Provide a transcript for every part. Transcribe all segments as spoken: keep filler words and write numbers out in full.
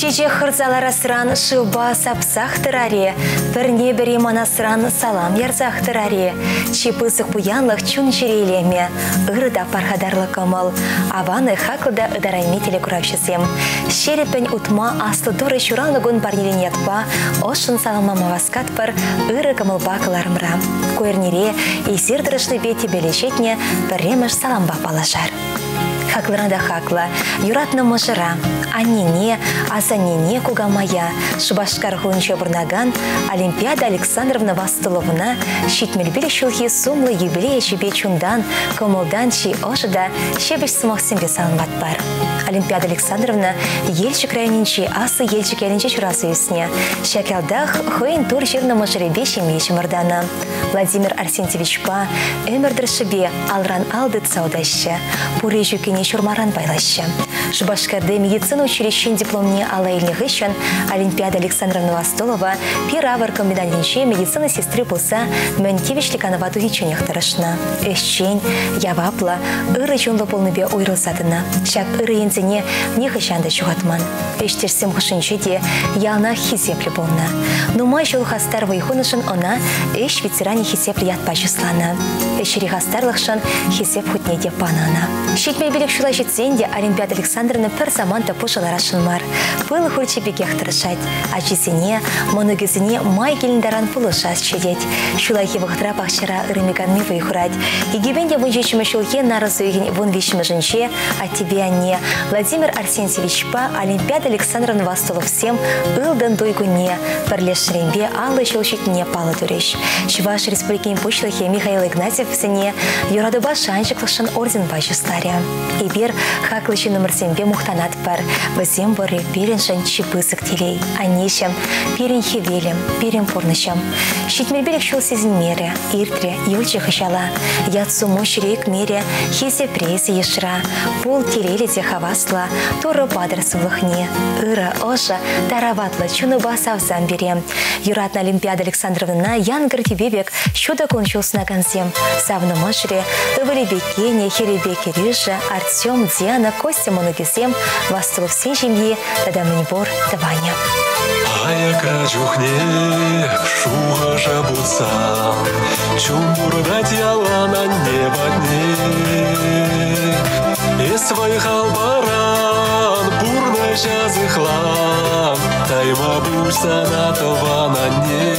Иже хырзаларасыран шылба сапсақтыраре, бірне бірі манасыран салам ярзақтыраре, чипысық буянлық чун жерейлеме, ырыда пархадарлы кымыл, аваны хақылда ыдарайметелі күрапшысем. Шерепен утма аслы дұры шуралығын барнелен ятпа, ошын саламама васкат бар ыры кымылба кыларымра. Көйернере, есер дұрышлы беті белешетне біреміш саламба палашар. Хакларада хакла, юратна мажыра, аннене, азаннене кугамая, шубашкар хунча бурнаган, Олимпиада Александровна Вастыловна, щитмельбили шулхи сумлы юбилея чебе чундан, комылдан чи ожыда, шебеш смог сембе салмат бар. Олимпиада Александровна елчик районинчи асы елчик ялинче чурасы юсне, шакалдах хойн тур жирна мажыребе шемечі мырдана. Владимир Арсентьевич па, өмірдір шыбе алран алды цаудаща, пуры жукене шурмаран байлаща. Шубашкарды медицина училищен дипломне алайлығы үшін Олимпиада Александровна Вастолова пиравар комбинатинче медицина сестры пулса Мөнкевич Ликанова тугиченех тарышна. Эшчен, явапла, ыры жонлы полныбе уйрылсадына. Шак ыры ензіне не хышанды чугатман. Эштерсем хышынче де ялна хизеплі болна. Нумай жол хастар вайхонышын она эш ветеране хизеплі ятпа числана. Эшери хастарлықшын хизеп хутне де панана. Щитмел белек шула жетсен де Олимпиада Александровна пір заманта пошыларашын мар. Пылы хурче бекех тырышать. Ачисене, моногізіне май келіндаран пылы шас чедет. Шула хевықтыра пақчара ырымеганме выйхурать. Егебенде вунжечімі шулхе наразуеген вон вешімі жынче, а тебе не. Владимир Арсентьевич па Олимпиада Александровна Вастолов всем ылдан дойгуне. Парлешерембе аллы шулчетне палы туреш. Чуваш республикин пучлахе Михаил Игнатьев сене юрадуба шанчыклышын орден бачысларя. Ибер хаклычы номер сембе мухтанат пар. Вазем боры переншан чипысык телей. Анешем, перен хевелем, перен порнышем. Щитмельбелек шул сезінмере, иртре, юлчы хышала. Ятсу мощрек мере, хезе презе ешра. Пол телелезе хавасла, торы падр сулыхне. Ыра, оша, тараватла, чунуба савзам берем. Юратна Олимпиада Александровна янгыр тебебек, шуда кончулсына конзем. Савны мышре, ывылебекене, херебеке рыжа, Артем, Диана, Костя моногизем, Вастолов всей семьи, тогда манибор, даваня. Аяка жухне, шуха жабуца, чумбурда дьяла на небо дне. И своих албаран, бурно жазы хлам, тайма бульса на това на не.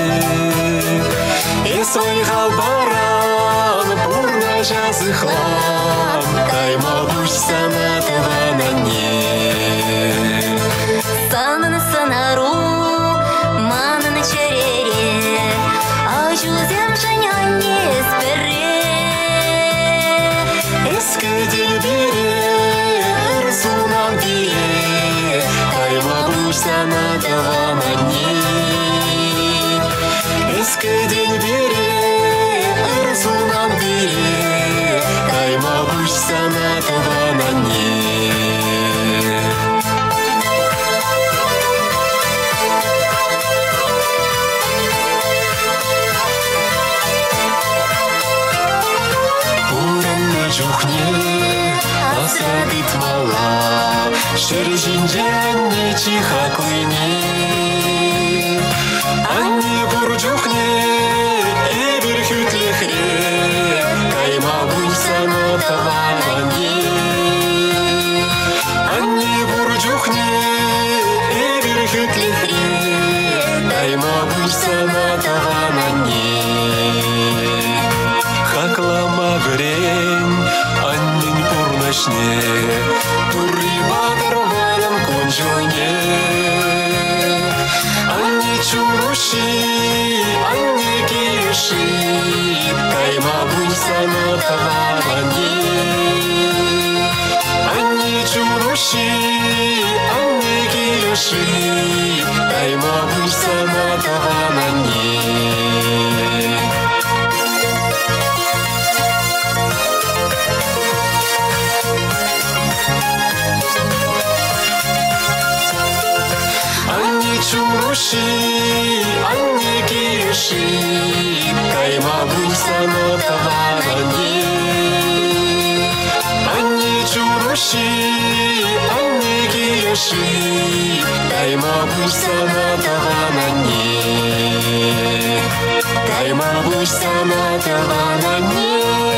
И своих албаран, бурно жазы хлам, тайма бульса на това на не. Санан санару, мана на черере, а жузем женя не спере. Эскеден бере, рсунам дире, тайма бульса на това на не. Эскеден бере, рсунам дире, тайма бульса на това на не. Жухне, асадит мала, шережинже анне чиха клыне. Анне бурджухне, эбер хютлехре, кайма гульса на таване. Анне бурджухне, эбер хютлехре, кайма гульса на таване. Хаклама грень, аннень порношне, туры бадырварен конжуне. Анне чуруши, анне киши, кайма гульса на таване. Анне чуруши, анне киши, кайма гульса на таване. Чуруши, анне киши, кайма гульса на таване. Анне чуруши, анне киши. юши, тайма бусана таванане, тайма бусана таванане.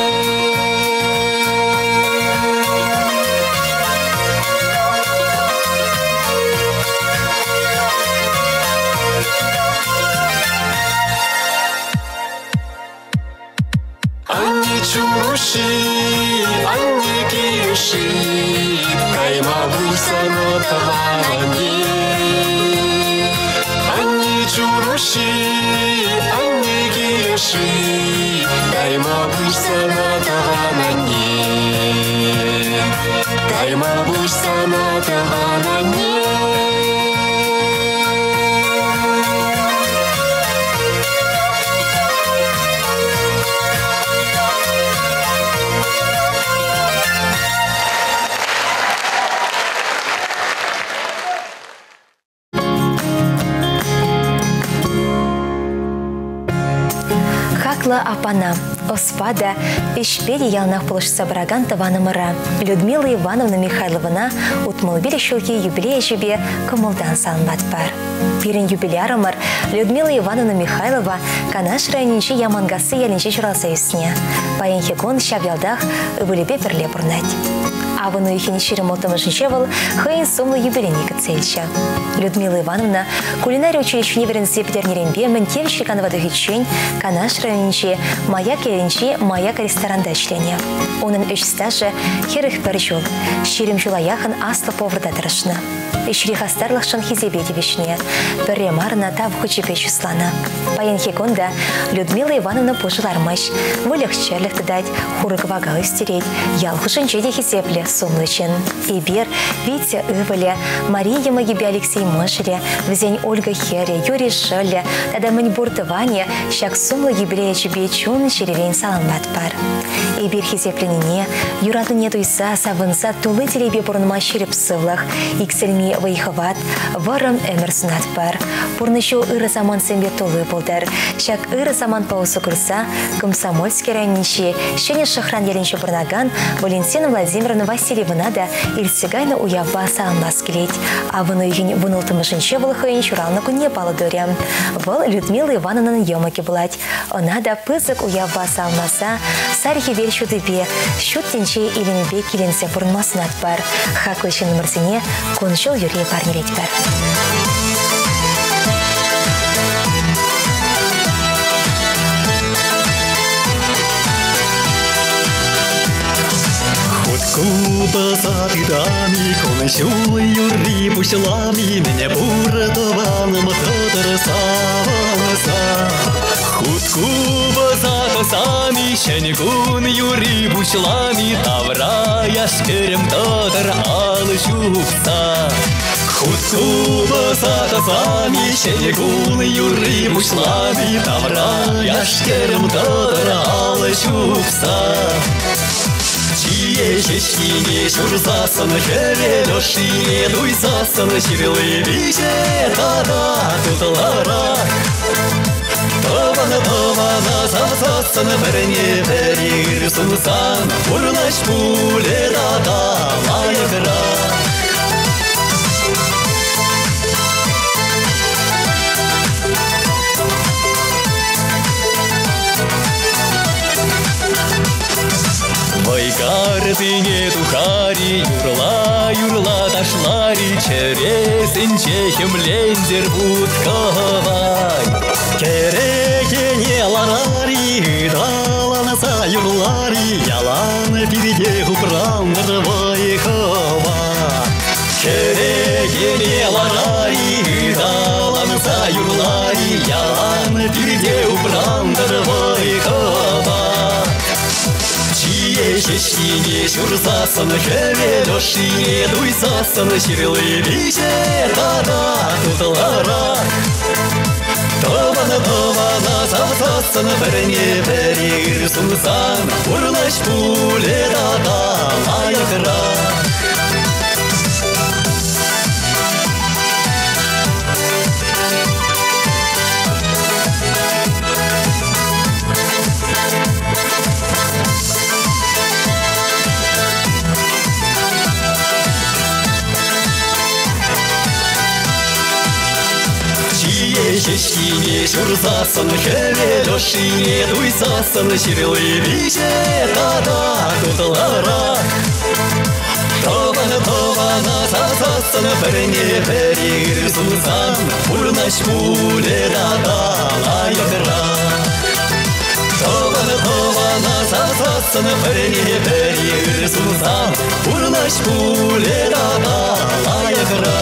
Чуруши, анни киюши, кайма бусано таванане. Анни чуруши, анни киюши, кайма бусано таванане. Кайма бусано таванане. Апана, оспада, ишпеди ялнах полышса браган таванымыра. Людмила Ивановна Михайловна утмылбили щелки юбилея жебе кымылдан салынбат бар. Пирен юбилярымыр Людмила Ивановна Михайлова канаш районинче ямангасы ялинче журалса үсіне. Паянхекон шабялдах ыбылебе бірле бұрнать. Авыну ихини ширим олтымышынче был хыйын сумлы юбилейника цельча. Людмила Ивановна кулинария училищу неверенсе Петернеренбе ментевичли канвады хитчень канаш районинче маяк ялинче маяк ресторанда ишлене. Onun үш стажы херых бір жол. Ширим жулаяхын аслы поврда тырышны. Ишри хастарлықшын хизебеде вишне. Бірре марына тав хүчепе числана. Паянхеконда Людмила Ивановна пожылармыш. Вылық черлікті дать, хурык вагалы стереть. Ялхышын жеде хизепле сумлычын. Ибер, Витя Ивале, Мария Магибе Алексей Мышере, Взень Ольга Хере, Юрий Шелле, тада мэнь буртыване, щак сумлы юбилея чебе чун черевень саламбат пар. Ибер хизепленіне, юрады нетуйса, савынса тулы телебе бұрынма шереп сывлах, иксельми вайхават, варым әмір сунат бар. Бұрнышу ыры заман сэмбе тулы болдар. Щак ыры заман паусы күрса, комсомольский районниче, шене шахран елінче бұрнаган, Валентина Владимировна Васильевна да Ильсигайна уява салмас келет. А выну егін вынылтымышынче вылықайын шуралны күнне палы дөрем. Выл Людмила Ивановнан емаки булать. Она да пызык уява салмаса, сарихи вел шудыбе, шуттенче илінбе келенсе бұрынмасын ат бар. Хакойшын мырзіне коншыл юрей парнерет бар. Куба за бедами, кончул юри пушлами, меня буратованным тодор саваса. Худ Куба за косами, щенегун юри пушлами, тавра яшкерем тодор алышупса. Худ Куба за косами, щенегун юри пушлами, тавра яшкерем тодор алышупса. Чиечечкине шурзасын, херелешине дуйсасын, ширлы бише тада тутылара. Тавана-тавана завзасын, біріне бірір сунсан, ұрлаш пулерада лайықра. Вайгардыне тухари, юрла, юрла ташлари, чересінче хемлендер будкавай. Керекене ларари, даланаса юрлари, яланы пирге хупрандыр вайхава. Керекене ларари, даланаса юрлари, яланы пирге хупрандыр вайхава. Чиечечкине шурзасын, хевелешине дуйсасын, ширлы бише тада тутылара. Тавана-тавана завзасын, біріне бірір сунсан, ұрлаш пулерада лайықра. Сине шурзасын хевелешине дуйсасын ширлы биже тада тутылара. Тованы тована сасасын біріне бірігір сузан Урнач пуле дада лайықра. Тованы тована сасасын біріне бірігір сузан Урнач пуле дада лайықра.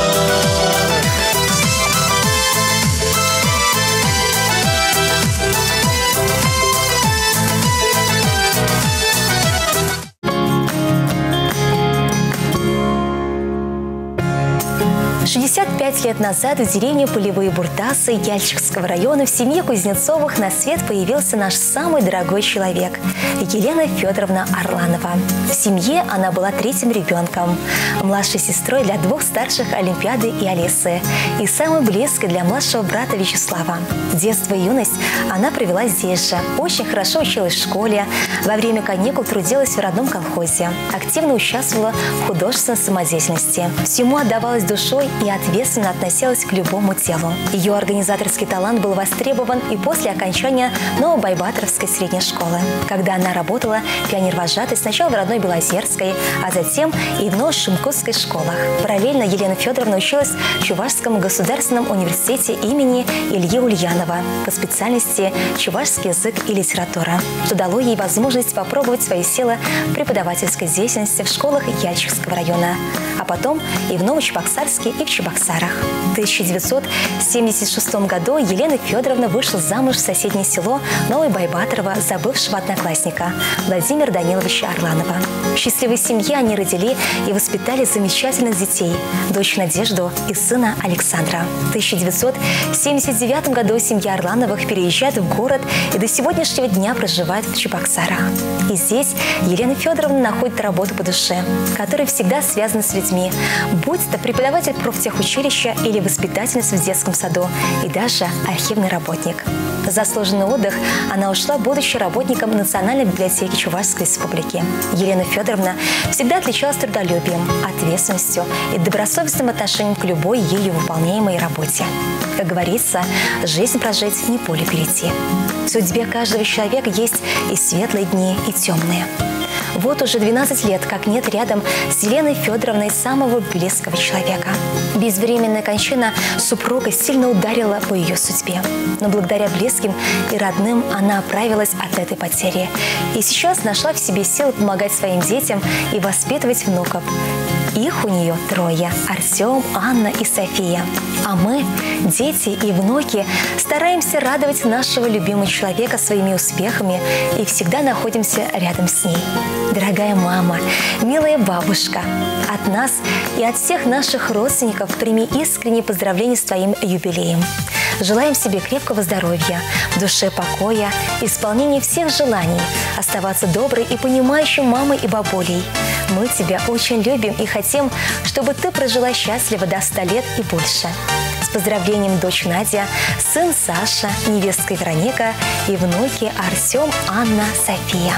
шестьдесят пять лет назад в деревне Полевые Буртасы Яльчикского района в семье Кузнецовых на свет появился наш самый дорогой человек – Елена Федоровна Орланова. В семье она была третьим ребенком, младшей сестрой для двух старших Олимпиады и Алисы и самой близкой для младшего брата Вячеслава. Детство и юность она провела здесь же, очень хорошо училась в школе, во время каникул трудилась в родном колхозе, активно участвовала в художественной самодеятельности, всему отдавалась душой и ответственно относилась к любому делу. Ее организаторский талант был востребован и после окончания Новобайбатровской средней школы, когда она работала пионервожатой сначала в родной Белозерской, а затем и в Новошимкутской школах. Параллельно Елена Федоровна училась в Чувашском государственном университете имени Ильи Ульянова по специальности чувашский язык и литература, что дало ей возможность попробовать свои силы в преподавательской деятельности в школах Яльчикского района, а потом и в Новочебоксарске, и в Чебоксарах. В тысяча девятьсот семьдесят шестом году Елена Федоровна вышла замуж в соседнее село Новобайбатрово за бывшего одноклассника Владимира Даниловича Орланова. В счастливой семье они родили и воспитали замечательных детей – дочь Надежду и сына Александра. В тысяча девятьсот семьдесят девятом году семья Орлановых переезжает в город и до сегодняшнего дня проживает в Чебоксарах. И здесь Елена Федоровна находит работу по душе, которая всегда связана с людьми, будь то преподаватель профтехучилища или воспитательница в детском саду, и даже архивный работник. За заслуженный отдых она ушла, будучи работником Национальной библиотеки Чувашской республики. Елена Федоровна всегда отличалась трудолюбием, ответственностью и добросовестным отношением к любой ею выполняемой работе. Как говорится, жизнь прожить, не поле перейти. В судьбе каждого человека есть и светлые дни, и темные. Вот уже двенадцать лет, как нет рядом с Еленой Федоровной самого близкого человека. Безвременная кончина супруга сильно ударила по ее судьбе. Но благодаря близким и родным она оправилась от этой потери. И сейчас нашла в себе силы помогать своим детям и воспитывать внуков. Их у нее трое – Артем, Анна и София. А мы, дети и внуки, стараемся радовать нашего любимого человека своими успехами и всегда находимся рядом с ней. Дорогая мама, милая бабушка, от нас и от всех наших родственников прими искренние поздравления с твоим юбилеем. Желаем себе крепкого здоровья, в душе покоя, исполнения всех желаний, оставаться доброй и понимающей мамой и бабулей. Мы тебя очень любим и хотим, чтобы ты прожила счастливо до ста лет и больше. С поздравлением дочь Надя, сын Саша, невестка Вероника и внуки Артем, Анна, София.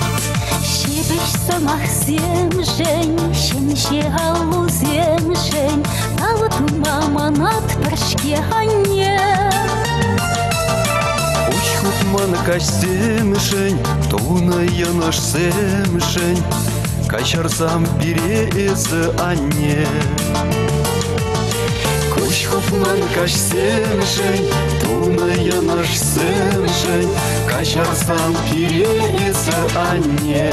Самах земжень, щенще алу земжень, а вот мама над паршке ане. Уч хутман каш земжень, туная наш земжень, качарсам березы ане. Уч хутман каш земжень, туная наш земжень, качарсам березы ане.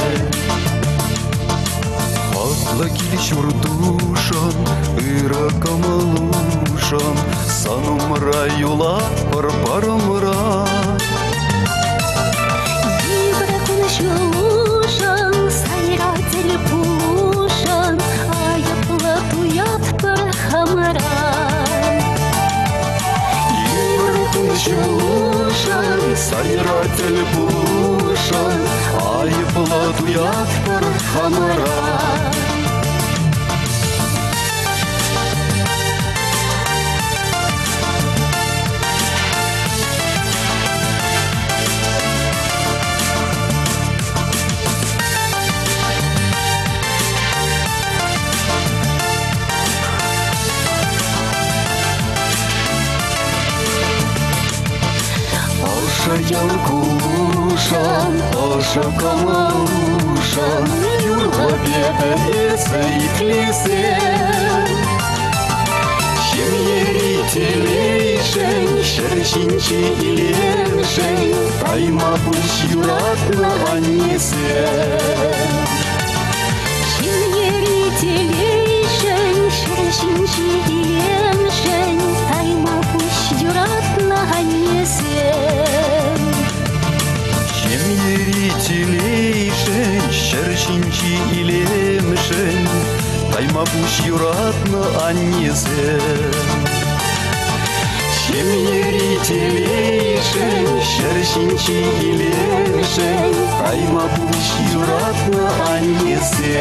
Лагили чурдушан, ыракам алушан, санум раюла парпарамра. Ибракун шулушан, сайратель пулушан, а я платуят пархамра. Ибракун шулушан, сайратель пулушан, а я платуят пархамра. шокомалушан, юрла бегаеса и клесе. Шемьери телейшен, шершинчи илемшен, тайма буш юратна анесе. Шемьери телейшен, шершинчи илемшен, тайма буш юратна анесе. Шемьери телейшен, шершинчи илемшен, тайма буш юратна анесе. Шемьери телейшен, шершинчи илемшен, тайма буш юратна анесе.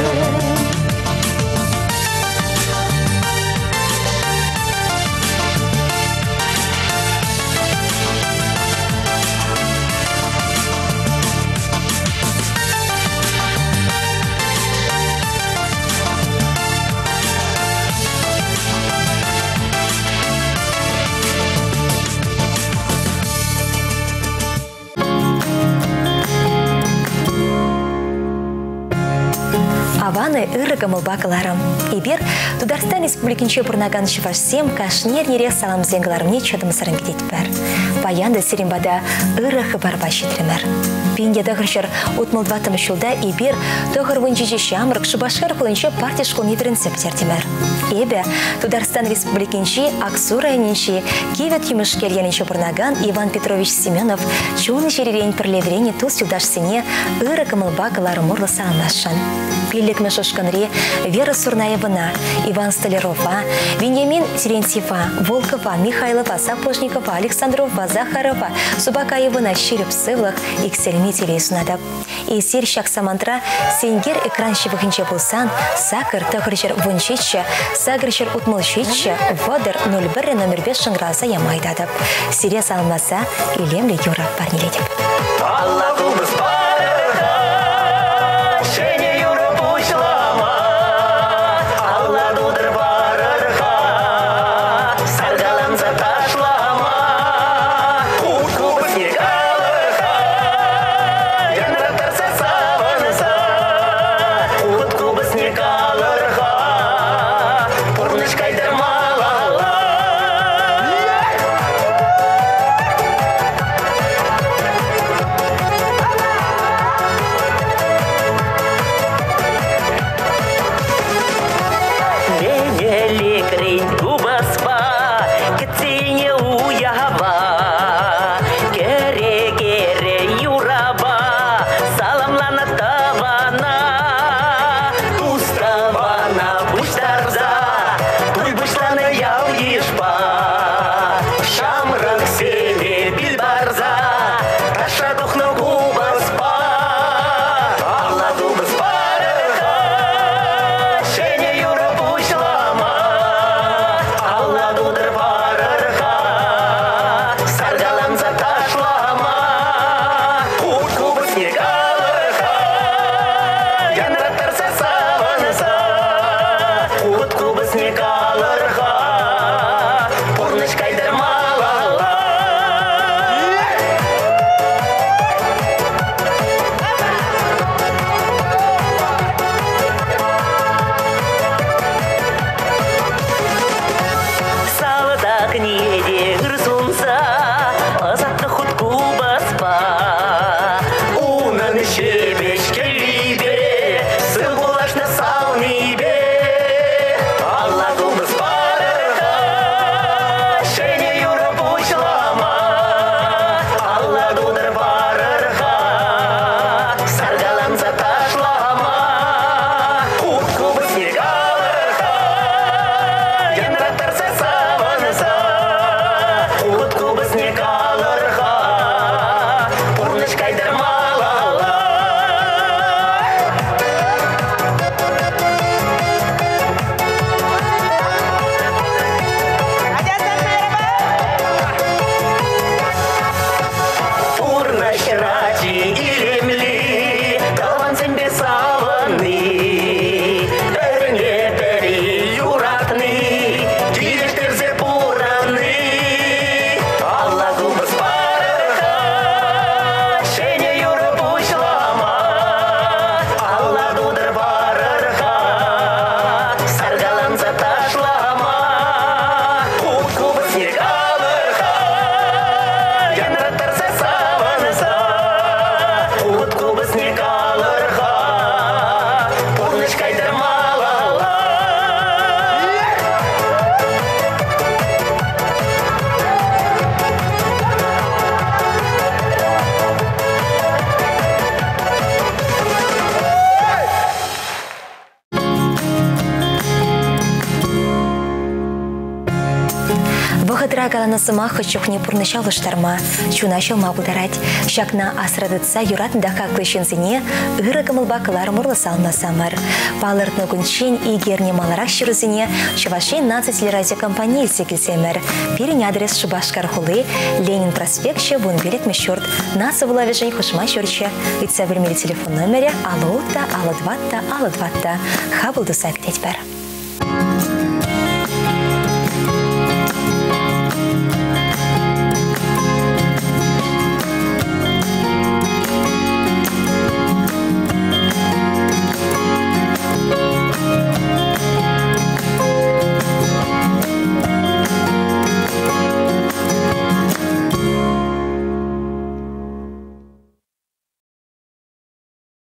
Аваны ырыгы мылбакыларым. Ибер Тударстан Республикинче пурнаган шивашсем кашнер нере салам зенгаларымне чөдім сырын кететпір. Паянды Серембада ырыхы барба шетремер. Пинге дағыршыр утмылдватым шулда Ибер тоғыр вынчиче шамрық шыбашқар қылынче партия школын еверінсе птердемер. Эбе Тударстан Республикинче Аксу районинче Кивет Юмышкер янинче пурнаган Иван Петрович Семенов чуны жеререн пірлеврені тус юдашсыне ырыгы мылбакыларым урлы саламашын. Пилек Мешошканре, Вера Сурнаевна, Иван Столярова, Вениамин Терентьева, Волкова, Михайлова, Сапожникова, Александрова, Захарова, Субакаевна, Щерепсывлах, Иксельми Телесунадап. И Серщак Самантра, Сенгер экран щевыхинче булсан, Сакыр тахырчер вунчитче, Сагрычер утмылчитче, Водер ноль бір номер беш шыңраза ямайдадап. Сире салмаса, Илемле Юра парнеледеп. Ырагаланы сымақ чухне пурныша лыштарма. Чуна шалма бударать. Шакна асрадыца юратында каклышынсыне ырыгымыл бакылар мурлы салма самар. Палыртны гунчен и герне маларак шырызыне Шывашен наци телерадиокомпании секілсемер. Перен адрес Шубашкар хулы, Ленин проспект вон билет мещорт. Наса вылавежень хушма щорча. Итса вермели телефон номере алоута, аладватта, аладватта. Хабылды сайк тетпер.